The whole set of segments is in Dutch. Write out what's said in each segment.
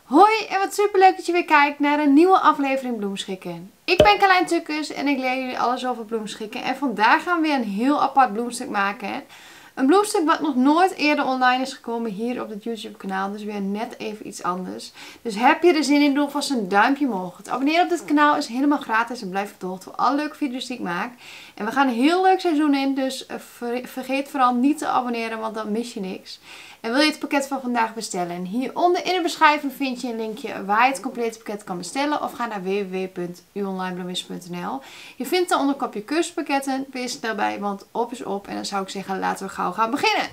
Hoi en wat super leuk dat je weer kijkt naar een nieuwe aflevering Bloemschikken. Ik ben Carlijn Tukkers en ik leer jullie alles over bloemschikken. En vandaag gaan we weer een heel apart bloemstuk maken. Een bloemstuk wat nog nooit eerder online is gekomen hier op het YouTube kanaal. Dus weer net even iets anders. Dus heb je er zin in, doe vast een duimpje omhoog. Het abonneren op dit kanaal is helemaal gratis en blijf op de hoogte voor alle leuke video's die ik maak. En we gaan een heel leuk seizoen in, dus vergeet vooral niet te abonneren, want dan mis je niks. En wil je het pakket van vandaag bestellen? En hieronder in de beschrijving vind je een linkje waar je het complete pakket kan bestellen. Of ga naar www.uonlinebloemist.nl. Je vindt daar onder kopje cursuspakketten. Wees daarbij, want op is op. En dan zou ik zeggen, laten we gauw gaan beginnen.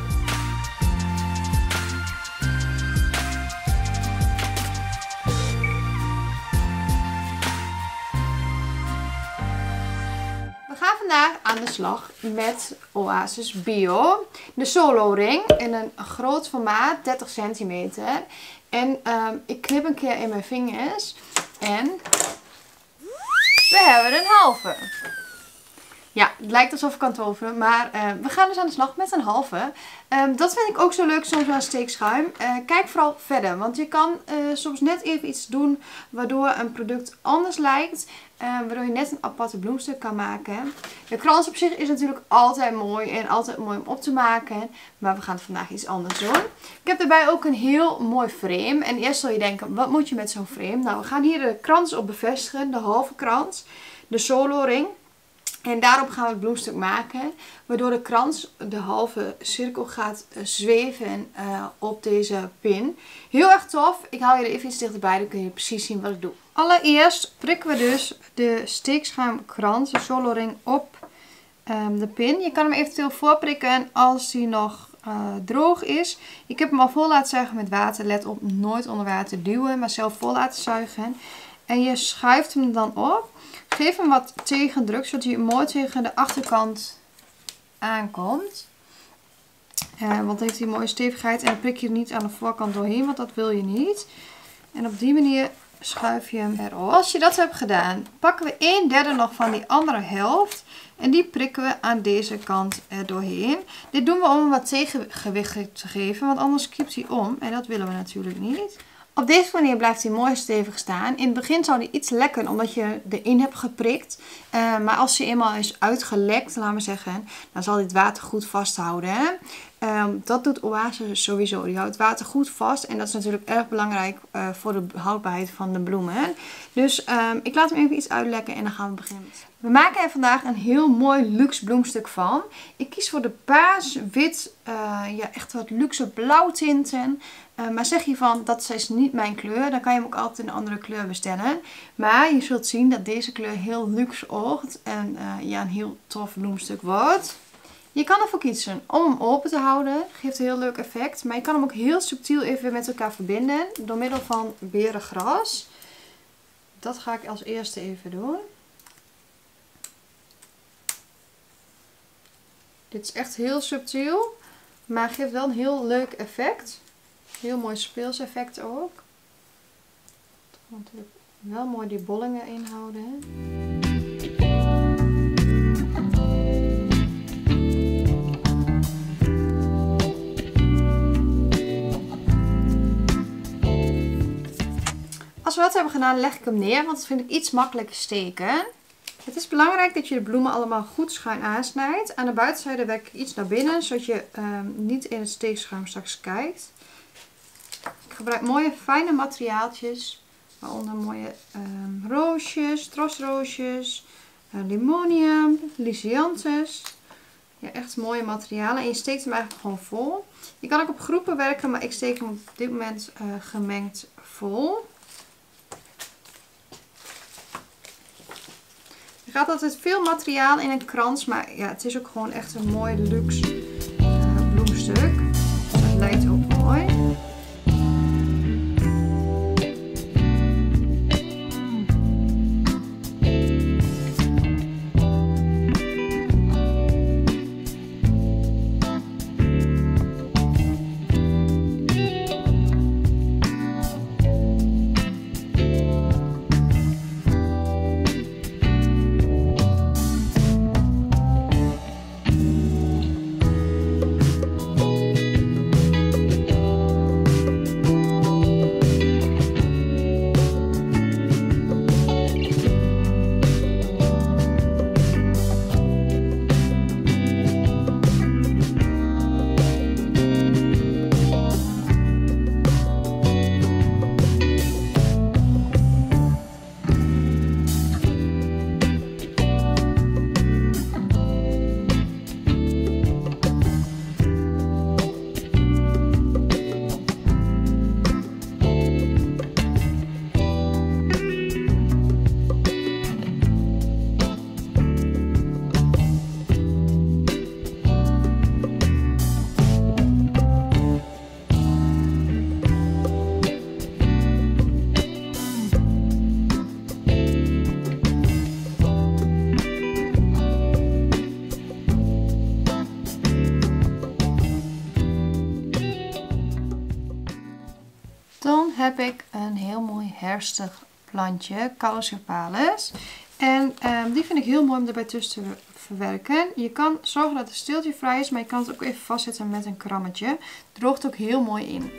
We gaan vandaag aan de slag met Oasis Bio. De solo ring in een groot formaat, 30 centimeter. En ik knip een keer in mijn vingers. En we hebben een halve. Ja, het lijkt alsof ik kan toveren, maar we gaan dus aan de slag met een halve. Dat vind ik ook zo leuk soms aan steekschuim. Kijk vooral verder, want je kan soms net even iets doen waardoor een product anders lijkt. Waardoor je net een aparte bloemstuk kan maken. De krans op zich is natuurlijk altijd mooi en altijd mooi om op te maken. Maar we gaan vandaag iets anders doen. Ik heb daarbij ook een heel mooi frame. En eerst zul je denken, wat moet je met zo'n frame? Nou, we gaan hier de krans op bevestigen, de halve krans, de solo ring. En daarop gaan we het bloemstuk maken, waardoor de krans de halve cirkel gaat zweven op deze pin. Heel erg tof. Ik haal je er even iets dichterbij, dan kun je precies zien wat ik doe. Allereerst prikken we dus de steekschuimkrans, de solo ring, op de pin. Je kan hem eventueel voorprikken als hij nog droog is. Ik heb hem al vol laten zuigen met water. Let op, nooit onder water duwen, maar zelf vol laten zuigen. En je schuift hem dan op. Geef hem wat tegendruk, zodat hij mooi tegen de achterkant aankomt. Want dan heeft hij een mooie stevigheid en dan prik je er niet aan de voorkant doorheen, want dat wil je niet. En op die manier schuif je hem erop. Als je dat hebt gedaan, pakken we 1/3 nog van die andere helft. En die prikken we aan deze kant er doorheen. Dit doen we om hem wat tegengewicht te geven, want anders kiept hij om. En dat willen we natuurlijk niet. Op deze manier blijft hij mooi stevig staan. In het begin zou hij iets lekken omdat je erin hebt geprikt. Maar als hij eenmaal is uitgelekt, laten we zeggen, dan zal hij het water goed vasthouden. Dat doet Oasis sowieso. Die houdt het water goed vast. En dat is natuurlijk erg belangrijk voor de houdbaarheid van de bloemen. Dus ik laat hem even iets uitlekken en dan gaan we beginnen. We maken er vandaag een heel mooi luxe bloemstuk van. Ik kies voor de paars, wit, ja, echt wat luxe blauwtinten. Maar zeg je van, dat is niet mijn kleur, dan kan je hem ook altijd in een andere kleur bestellen. Maar je zult zien dat deze kleur heel luxe oogt en ja, een heel tof bloemstuk wordt. Je kan ervoor kiezen om hem open te houden, geeft een heel leuk effect. Maar je kan hem ook heel subtiel even met elkaar verbinden door middel van berengras. Dat ga ik als eerste even doen. Dit is echt heel subtiel, maar geeft wel een heel leuk effect. Heel mooi speels effect ook. Ik ga natuurlijk wel mooi die bollingen inhouden. Als we dat hebben gedaan, leg ik hem neer, want dat vind ik iets makkelijker steken. Het is belangrijk dat je de bloemen allemaal goed schuin aansnijdt. Aan de buitenzijde werk ik iets naar binnen, zodat je niet in het steekschuim straks kijkt. Ik gebruik mooie fijne materiaaltjes, waaronder mooie roosjes, trosroosjes, limonium, lysianthus. Ja, echt mooie materialen en je steekt hem eigenlijk gewoon vol. Je kan ook op groepen werken, maar ik steek hem op dit moment gemengd vol. Er gaat altijd veel materiaal in een krans, maar ja, het is ook gewoon echt een mooi luxe bloemstuk. Het lijkt ook mooi. heb ik een heel mooi herfstig plantje, Calocipales. En die vind ik heel mooi om erbij tussen te verwerken. Je kan zorgen dat het steeltjevrij is, maar je kan het ook even vastzetten met een krammetje. Het droogt ook heel mooi in.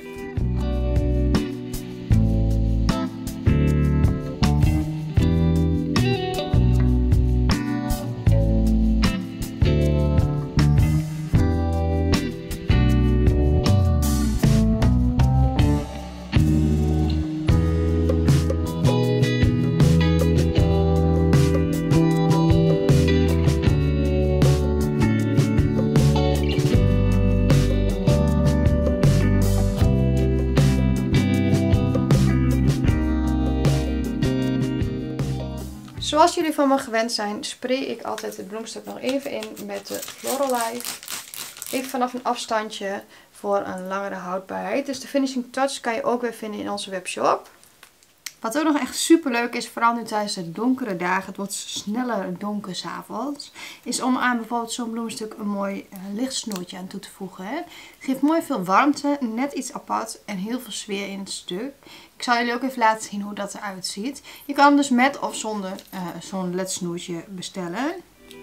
Zoals jullie van me gewend zijn, spray ik altijd het bloemstuk nog even in met de Floralife. Even vanaf een afstandje voor een langere houdbaarheid. Dus de finishing touch kan je ook weer vinden in onze webshop. Wat ook nog echt super leuk is, vooral nu tijdens de donkere dagen, het wordt sneller donker 's avonds, is om aan bijvoorbeeld zo'n bloemstuk een mooi lichtsnoertje aan toe te voegen. Het geeft mooi veel warmte, net iets apart en heel veel sfeer in het stuk. Ik zal jullie ook even laten zien hoe dat eruit ziet. Je kan hem dus met of zonder zo'n ledsnoertje bestellen.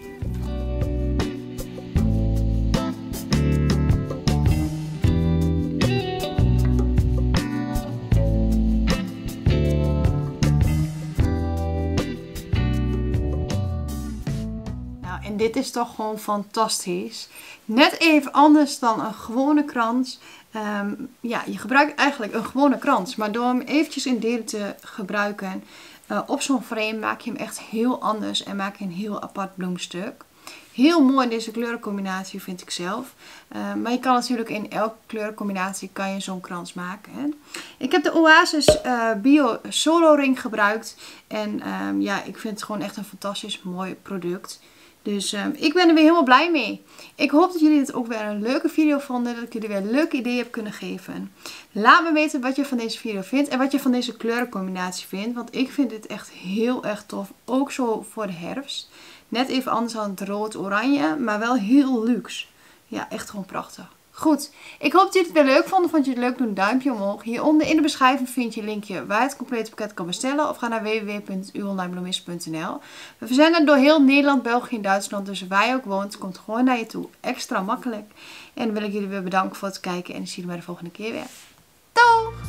En dit is toch gewoon fantastisch. Net even anders dan een gewone krans. Ja, je gebruikt eigenlijk een gewone krans. Maar door hem eventjes in delen te gebruiken op zo'n frame maak je hem echt heel anders. En maak je een heel apart bloemstuk. Heel mooi in deze kleurencombinatie vind ik zelf. Maar je kan natuurlijk in elke kleurencombinatie kan je zo'n krans maken. Hè. Ik heb de Oasis Bio Solo Ring gebruikt. En ja, ik vind het gewoon echt een fantastisch mooi product. Dus ik ben er weer helemaal blij mee. Ik hoop dat jullie dit ook weer een leuke video vonden. Dat ik jullie weer leuke ideeën heb kunnen geven. Laat me weten wat je van deze video vindt. En wat je van deze kleurencombinatie vindt. Want ik vind dit echt heel erg tof. Ook zo voor de herfst. Net even anders dan het rood-oranje. Maar wel heel luxe. Ja, echt gewoon prachtig. Goed, ik hoop dat jullie het weer leuk vonden. Vond je het leuk? Doe een duimpje omhoog. Hieronder in de beschrijving vind je een linkje waar je het complete pakket kan bestellen. Of ga naar www.uonlinebloemist.nl. We verzenden door heel Nederland, België en Duitsland. Dus waar je ook woont, komt gewoon naar je toe. Extra makkelijk. En dan wil ik jullie weer bedanken voor het kijken. En ik zie jullie bij de volgende keer weer. Doei!